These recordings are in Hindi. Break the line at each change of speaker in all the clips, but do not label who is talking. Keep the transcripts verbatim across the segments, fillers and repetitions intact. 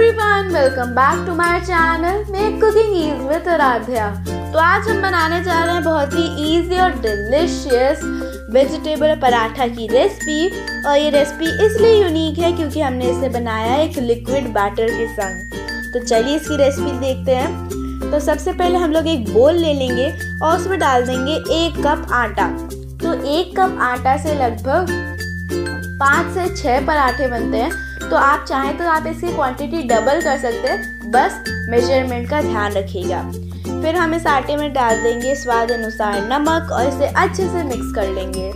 Everyone, welcome back to my channel make cooking easy with Aaradhya. तो आज हम बनाने जा रहे हैं बहुत ही इजी और डिलिशियस वेजिटेबल पराठा की रेसिपी। और ये रेसिपी इसलिए यूनिक है क्योंकि हमने इसे बनाया है एक लिक्विड बैटर के संग। तो चलिए इसकी रेसिपी देखते हैं। तो सबसे पहले हम लोग एक बोल ले लेंगे और उसमें डाल देंगे एक कप आटा। तो एक कप आटा से लगभग पाँच से छः पराठे बनते हैं। तो आप चाहें तो आप इसकी क्वांटिटी डबल कर सकते हैं, बस मेजरमेंट का ध्यान रखिएगा। फिर हम इस आटे में डाल देंगे स्वाद अनुसार नमक और इसे अच्छे से मिक्स कर लेंगे।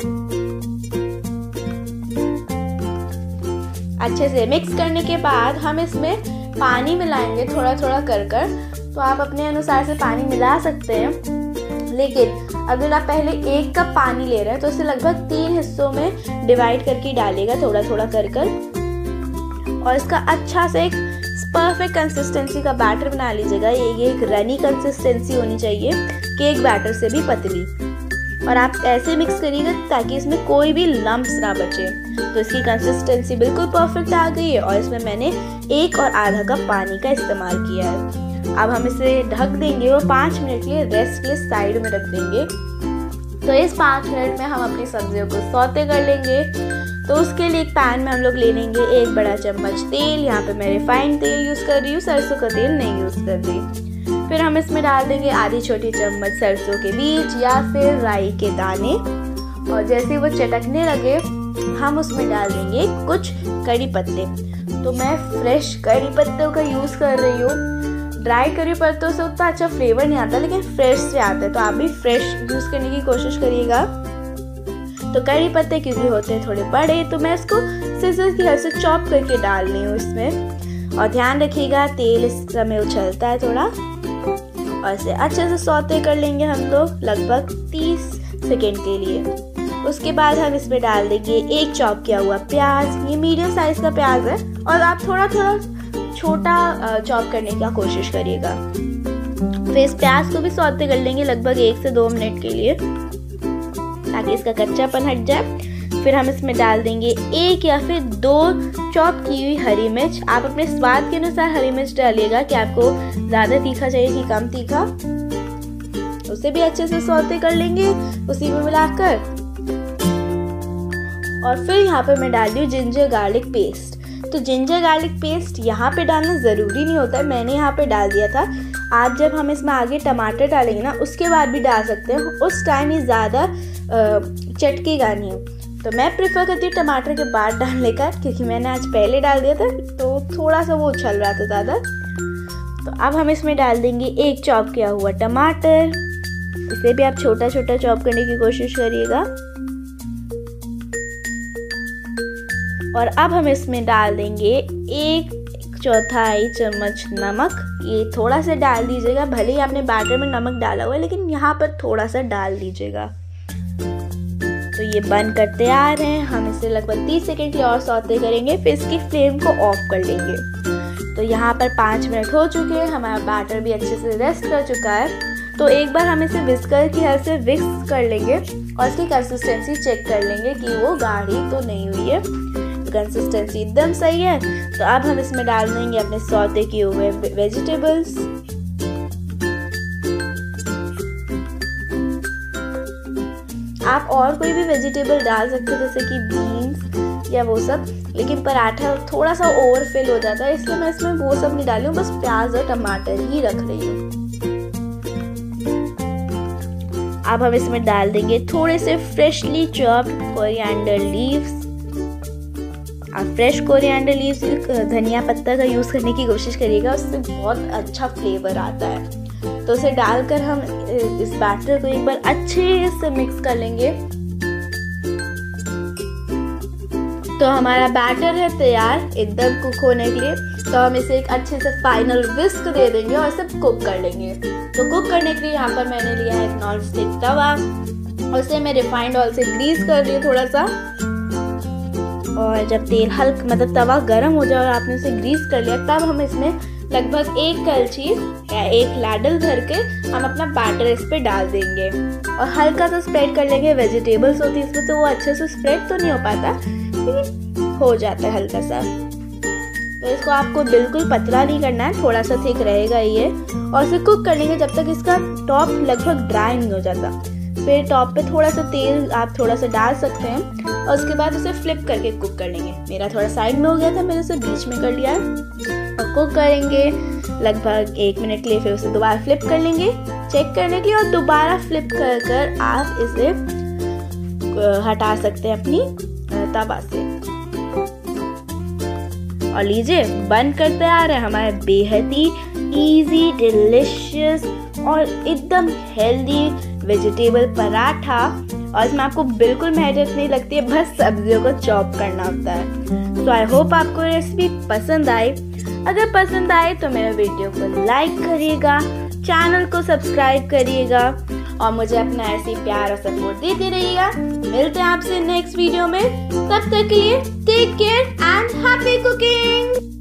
अच्छे से मिक्स करने के बाद हम इसमें पानी मिलाएंगे थोड़ा थोड़ा कर कर। तो आप अपने अनुसार से पानी मिला सकते हैं, लेकिन अगर आप पहले एक कप पानी ले रहे हैं तो इसे लगभग तीन हिस्सों में डिवाइड करके डालिएगा थोड़ा थोड़ा कर कर। और इसका अच्छा से एक परफेक्ट कंसिस्टेंसी का बैटर बना लीजिएगा। ये ये एक रनी कंसिस्टेंसी होनी चाहिए, केक बैटर से भी पतली। और आप ऐसे मिक्स करिएगा ताकि इसमें कोई भी लम्प्स ना बचे। तो इसकी कंसिस्टेंसी बिल्कुल परफेक्ट आ गई है और इसमें मैंने एक और आधा कप पानी का इस्तेमाल किया है। अब हम इसे ढक देंगे और पाँच मिनट के लिए रेस्ट के लिए साइड में रख देंगे। तो इस पाँच मिनट में हम अपनी सब्जियों को सौते कर लेंगे। तो उसके लिए एक पैन में हम लोग ले लेंगे एक बड़ा चम्मच तेल। यहाँ पे मैं रिफाइंड तेल यूज़ कर रही हूँ, सरसों का तेल नहीं यूज़ कर रही। फिर हम इसमें डाल देंगे आधी छोटी चम्मच सरसों के बीज या फिर राई के दाने। और जैसे वो चटकने लगे हम उसमें डाल देंगे कुछ कड़ी पत्ते। तो मैं फ्रेश कड़ी पत्तों का यूज़ कर रही हूँ। ड्राई करी पत्तों से उतना अच्छा फ्लेवर नहीं आता, लेकिन फ्रेश से आता है। तो आप भी फ्रेश यूज़ करने की कोशिश करिएगा। तो कड़ी पत्ते क्योंकि होते हैं थोड़े बड़े, तो मैं इसको सिजर की हेल्प से चॉप करके डाल रही हूँ इसमें। और ध्यान रखिएगा तेल इस समय उछलता है थोड़ा। और इसे अच्छे से सौते कर लेंगे हम लोग लगभग तीस सेकेंड के लिए। उसके बाद हम इसमें डाल देंगे एक चॉप किया हुआ प्याज। ये मीडियम साइज का प्याज है और आप थोड़ा थोड़ा छोटा चॉप करने की कोशिश करिएगा। फिर इस प्याज को भी सौते कर लेंगे लगभग एक से दो मिनट के लिए ताकि इसका कच्चापन हट जाए। फिर हम इसमें डाल देंगे एक या फिर दो चॉप की हुई हरी मिर्च। आप अपने स्वाद के अनुसार हरी मिर्च डालिएगा कि आपको ज़्यादा तीखा चाहिए कि कम तीखा। उसे भी अच्छे से सौते कर लेंगे उसी में मिलाकर। और फिर यहाँ पे मैं डाल रही हूँ जिंजर गार्लिक पेस्ट। तो जिंजर गार्लिक पेस्ट यहाँ पे डालना ज़रूरी नहीं होता है, मैंने यहाँ पे डाल दिया था। आप जब हम इसमें आगे टमाटर डालेंगे ना उसके बाद भी डाल सकते हैं, उस टाइम ये ज़्यादा चटकेगा नहीं। तो मैं प्रेफर करती हूँ टमाटर के बाद डालने का, क्योंकि मैंने आज पहले डाल दिया था तो थोड़ा सा वो उछल रहा था ज़्यादा। तो अब हम इसमें डाल देंगे एक चॉप किया हुआ टमाटर। इसे भी आप छोटा छोटा चॉप करने की कोशिश करिएगा। और अब हम इसमें डाल देंगे एक चौथाई चम्मच नमक। ये थोड़ा सा डाल दीजिएगा, भले ही आपने बैटर में नमक डाला हुआ है लेकिन यहाँ पर थोड़ा सा डाल दीजिएगा। तो ये बन कर तैयार है। हम इसे लगभग तीस सेकंड के लिए और सौते करेंगे, फिर इसकी फ्लेम को ऑफ कर लेंगे। तो यहाँ पर पाँच मिनट हो चुके हैं, हमारा बैटर भी अच्छे से रेस्ट कर चुका है। तो एक बार हम इसे विस्कर की हेल्प से विस्क कर लेंगे और इसकी कंसिस्टेंसी चेक कर लेंगे कि वो गाढ़ी तो नहीं हुई है। कंसिस्टेंसी एकदम सही है। तो अब हम इसमें डाल देंगे अपने सौते किए हुए वेजिटेबल्स। आप और कोई भी वेजिटेबल डाल सकते हैं जैसे कि बीन्स या वो सब, लेकिन पराठा थोड़ा सा ओवरफिल हो जाता है इसलिए मैं इसमें वो सब नहीं डाली हूँ, बस प्याज और टमाटर ही रख रही हूँ। अब हम इसमें डाल देंगे थोड़े से फ्रेशली चॉप्ड कोरिएंडर लीव्स। आप फ्रेश कोरिएंडर लीव्स धनिया पत्ता का यूज़ करने की कोशिश करिएगा, उससे बहुत अच्छा फ्लेवर आता है। तो उसे डालकर हम इस बैटर को एक बार अच्छे से मिक्स कर लेंगे। तो हमारा बैटर है तैयार एकदम कुक होने के लिए। तो हम इसे एक अच्छे से फाइनल विस्क दे देंगे और इसे कुक कर लेंगे। तो कुक करने के लिए यहाँ पर मैंने लिया है एक नॉन स्टिक तवा, उसे मैं रिफाइंड ऑयल से ग्रीस कर रही हूँ थोड़ा सा। और जब तेल हल्का मतलब तवा गर्म हो जाए और आपने उसे ग्रीस कर लिया, तब हम इसमें लगभग एक कलछी या एक लाडल भर के हम अपना बैटर इस पे डाल देंगे और हल्का सा स्प्रेड कर लेंगे। वेजिटेबल्स होती है इसमें तो वो अच्छे से स्प्रेड तो नहीं हो पाता, लेकिन हो जाता है हल्का सा। तो इसको आपको बिल्कुल पतला नहीं करना है, थोड़ा सा थिक रहेगा ये। और इसे कुक कर लेंगे जब तक इसका टॉप लगभग ड्राई नहीं हो जाता। फिर टॉप पे थोड़ा सा तेल आप थोड़ा सा डाल सकते हैं और उसके बाद उसे फ्लिप करके कुक कर लेंगे। मेरा थोड़ा साइड में हो गया था, मैंने उसे बीच में कर लिया है। और कुक करेंगे लगभग एक मिनट के लिए, फिर उसे दोबारा फ्लिप कर लेंगे चेक करने के लिए, और दोबारा फ्लिप कर कर आप इसे हटा सकते हैं अपनी तवा से। और लीजिए बन कर तैयार है हमारे बेहद ही इजी, डिलिशियस और एकदम हेल्दी वेजिटेबल पराठा। और इसमें आपको बिल्कुल मेहनत नहीं लगती है, बस सब्जियों को चॉप करना होता है। तो आई होप आपको रेसिपी पसंद आई। अगर पसंद आए तो मेरे वीडियो को लाइक करिएगा, चैनल को सब्सक्राइब करिएगा और मुझे अपना ऐसी प्यार और सपोर्ट देते रहिएगा। मिलते हैं आपसे नेक्स्ट वीडियो में, तब तक के लिए take care and happy cooking.